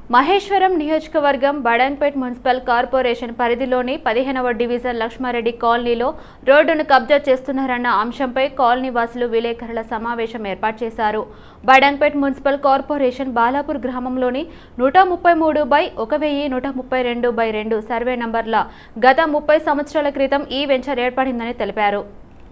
మహేశ్వరం నియోజకవర్గం Badangpet municipal corporation పరిధిలోని 15వ డివిజన్ లక్ష్మారెడ్డి కాలనీలో రోడ్డును కబ్జా చేస్తున్నారన్న అంశంపై కాలనీ వాసులు విలేకరుల సమావేశం ఏర్పాటు చేశారు. బడంగ్పేట్ మున్సిపల్ కార్పొరేషన్ బాలాపూర్ గ్రామంలోని 133/1132/2 సర్వే నంబర్ల గత 30 సంవత్సరాల క్రితం ఈ వెంచర్ ఏర్పడిందని తెలిపారు.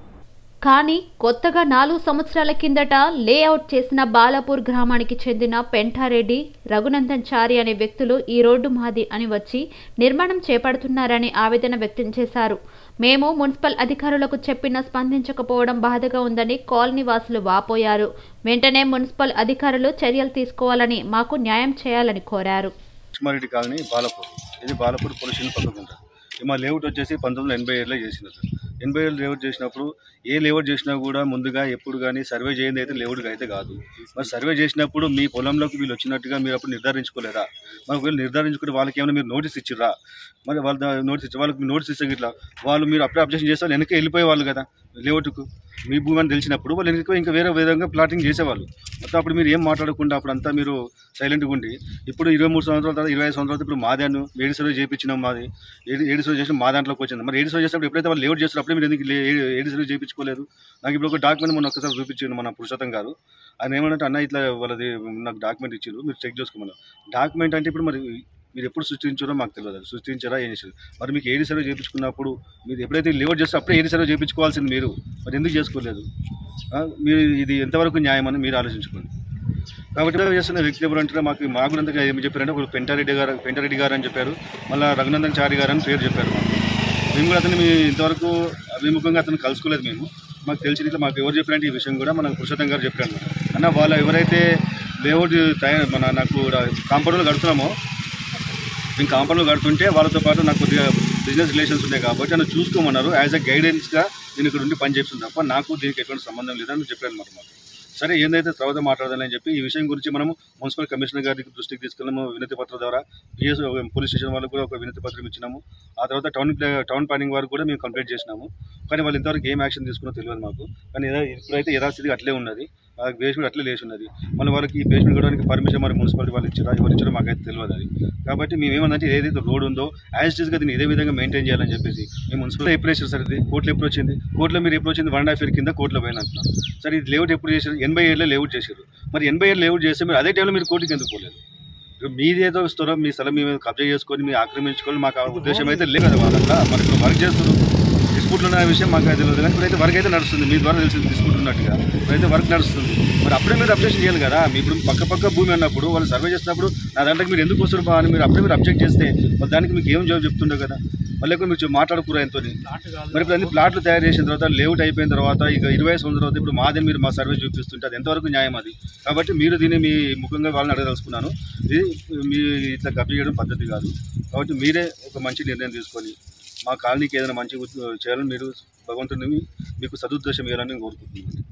కానీ కొత్తగా 4 సంవత్సరాల కిందట లేఅవుట్ చేసిన బాలాపూర్ గ్రామానికి చెందిన పెంటారెడ్డి, రఘునందన్ చారి అనే వ్యక్తులు ఈ రోడ్డు మాది అని వచ్చి నిర్మాణం చేపడుతున్నారని ఆవేదన వ్యక్తం చేశారు. మేము మున్సిపల్ అధికారులకు చెప్పినా స్పందించకపోవడం బాధగా ఉందని కాలనీ వాసులు వాపోయారు. వెంటనే మున్సిపల్ అధికారులు చర్యలు తీసుకోవాలని, మాకు న్యాయం చేయాలని కోరారు. లక్ష్మారెడ్డి కాలనీ బాలాపూర్, ఇది బాలాపూర్ పొల్యూషన్ పక్కకు ఉంటుంది. మా లేఅవుట్ వచ్చేసి 1987లో చేసినారు. 87 లేఅవుట్ చేసినప్పుడు ఏ లేఅవుట్ చేసినా కూడా ముందుగా ఎప్పుడు కానీ సర్వే చేయండి అయితే లేఅవుట్గా అయితే కాదు. మరి సర్వే చేసినప్పుడు మీ పొలంలోకి వీళ్ళు వచ్చినట్టుగా మీరు అప్పుడు నిర్ధారించుకోలేదా? మరి వీళ్ళు నిర్ధారించుకుంటే వాళ్ళకి ఏమైనా మీరు నోటీస్ ఇచ్చిర్రా? మరి వాళ్ళ నోటీస్ ఇచ్చి వాళ్ళకి నోటీస్ ఇస్తే ఇట్లా వాళ్ళు మీరు అప్పుడే అబ్జెక్షన్ చేస్తే వెనక్కి వెళ్ళిపోయేవాళ్ళు కదా. లేఅవుట్కు మీ భూమి అని తెలిసినప్పుడు వాళ్ళు వెనక్కి ఇంకా వేరే విధంగా ప్లాటింగ్ చేసేవాళ్ళు. మొత్తం అప్పుడు మీరు ఏం మాట్లాడకుండా అప్పుడంతా మీరు సైలెంట్గా ఉండి ఇప్పుడు 23 సంవత్సరాల తర్వాత 25 సంవత్సరాల ఇప్పుడు మాదాను ఏడు సర్వే చేయించినాం. మాది ఏడు సర్వే చేసిన మా దాంట్లోకి వచ్చింది. మరి ఏడు సర్వే చేసినప్పుడు ఎప్పుడైతే వాళ్ళు లేఅవుట్ చేస్తారు అప్పుడే మీరు ఎందుకు ఏడు సర్వే చేయించుకోలేదు? నాకు ఇప్పుడు ఒక డాక్యుమెంట్ మొన్న ఒక్కసారి చూపించాను మన పురుషోత్తం గారు. ఆయన ఏమంటే అన్న ఇట్లా వాళ్ళది నాకు డాక్యుమెంట్ ఇచ్చారు, మీరు చెక్ చేసుకోమన్నారు. డాక్యుమెంట్ అంటే ఇప్పుడు మరి మీరు ఎప్పుడు సృష్టించారో మాకు తెలియదు. సృష్టించారా ఏం చేశారు? మరి మీకు ఏడు సర్వే చేయించుకున్నప్పుడు మీరు ఎప్పుడైతే లేఅవుట్ చేస్తే అప్పుడే ఏడు సర్వే చేయించుకోవాల్సింది మీరు మరి ఎందుకు చేసుకోలేదు? మీరు ఇది ఎంతవరకు న్యాయం అని మీరు ఆలోచించుకోండి. కాబట్టి చేస్తున్న వ్యక్తి ఎవరు అంటే మాకు కూడా అంతగా ఏమి చెప్పారంటే ఒక పెంటారెడ్డి గారు అని చెప్పారు, మళ్ళీ రఘునందన్ చారి గారు అని పేరు చెప్పారు. మేము కూడా అతను ఇంతవరకు అభిముఖంగా అతను కలుసుకోలేదు. మాకు తెలిసిన ఇట్లా మాకు ఎవరు చెప్పారంటే ఈ విషయం కూడా మన పురుషోత్తం గారు చెప్పారు అన్న. వాళ్ళు ఎవరైతే లేఅవుట్ నాకు కాంపౌండ్లో కడుతున్నామో, మేము కాంపౌండ్లో కడుతుంటే వాళ్ళతో పాటు నాకు కొద్దిగా బిజినెస్ రిలేషన్స్ ఉన్నాయి కాబట్టి నన్ను చూసుకోమన్నారు. యాజ్ అ గైడెన్స్గా నేను ఇక్కడ ఉండి పని చేస్తుంది తప్ప నాకు దీనికి ఎటువంటి సంబంధం లేదని చెప్పారు అన్నమాట. మాకు సరే ఏందైతే తర్వాత మాట్లాడాలని చెప్పి ఈ విషయం గురించి మనము మున్సిపల్ కమిషనర్ గారికి దృష్టికి తీసుకెళ్ళాము. వినతి పత్రం ద్వారా పిఎస్ పోలీస్ స్టేషన్ వాళ్ళకు కూడా ఒక వినతి పత్రం ఇచ్చినాము. ఆ తర్వాత టౌన్ ప్లానింగ్ వారికి కూడా మేము కంప్లైంట్ చేసినాము. కానీ వాళ్ళు ఇంతవరకు ఏం యాక్షన్ తీసుకున్నో తెలియదు మాకు. కానీ ఇప్పుడైతే యథాస్థితిగా అట్లే ఉన్నది, బేస్మెంట్ అట్లే లేచి ఉన్నది. మళ్ళీ వాళ్ళకి ఈ బేస్మెంట్ కట్టడానికి పర్మిషన్ మరి మున్సిపాలిటీ వాళ్ళు ఇచ్చారా ఎవరు ఇచ్చారో మాకైతే తెలియదు అది. కాబట్టి మేము ఏమన్నా ఏదైతే రోడ్ ఉందో యాజ్ ఇట్ ఈస్గా దీన్ని ఇదే విధంగా మెయింటైన్ చేయాలని చెప్పేసి మేము మున్సిపల్ ఎప్పుడు వేసారు సార్? ఇది కోర్టులో ఎప్పుడు వచ్చింది? కోర్టులో మీరు ఎప్పుడు వచ్చింది? 1.5 year కింద కోర్టులో పోయిన అంటున్నాం. సరే ఇది లేఅవుట్ ఎప్పుడు చేశారు? 87లో లేఅవుట్ చేశారు. మరి 87 లేఅవుట్ చేస్తే మీరు అదే టైంలో మీరు కోర్టుకి ఎందుకు పోలేదు? మీది ఏదో ఇస్తారో మీ స్థలం మీ ప్రజ చేసుకొని మీ ఆక్రమించుకొని మాకు ఉద్దేశం అయితే లేదు కదా. వాళ్ళ మరి ఇప్పుడు వర్క్ చేస్తారు, డిస్ప్యూట్లు ఉన్న విషయం మాకు అయితే తెలియదు. కానీ ఇప్పుడైతే వర్క్ అయితే నడుస్తుంది, మీ ద్వారా తెలిసింది డిస్ప్యూట్ ఉన్నట్టుగా. ఇప్పుడైతే వర్క్ నడుస్తుంది. మరి అప్పుడే మీరు అబ్జెక్షన్ చేయాలి కదా. మీ ఇప్పుడు పక్క భూమి అన్నప్పుడు వాళ్ళు సర్వే చేసినప్పుడు నా దాంట్లోకి మీరు ఎందుకు వస్తారు అని మీరు అప్పుడే మీరు అబ్జెక్ట్ చేస్తే మరి దానికి మీకు ఏం జవాబు చెప్తుండే కదా. మళ్ళీ మీరు మాట్లాడుకురా ఎంతో. మరి ఇప్పుడు అన్ని ప్లాట్లు తయారు చేసిన తర్వాత లేఅవుట్ అయిపోయిన తర్వాత ఇక 25 సంవత్సరాల తర్వాత ఇప్పుడు మాదే మీరు మా సర్వే చూపిస్తుంటే అది ఎంతవరకు న్యాయం అది? కాబట్టి మీరు దీన్ని మీ ముఖంగా వాళ్ళని అడగదలుచుకున్నాను. ఇది మీ ఇట్లా కబ్జా చేయడం పద్ధతి కాదు. కాబట్టి మీరే ఒక మంచి నిర్ణయం తీసుకొని మా కాలనీకి ఏదైనా మంచి చేయాలని మీరు భగవంతుడిని మీకు సదుద్దేశం ఇవ్వాలని కోరుకుంటున్నాను.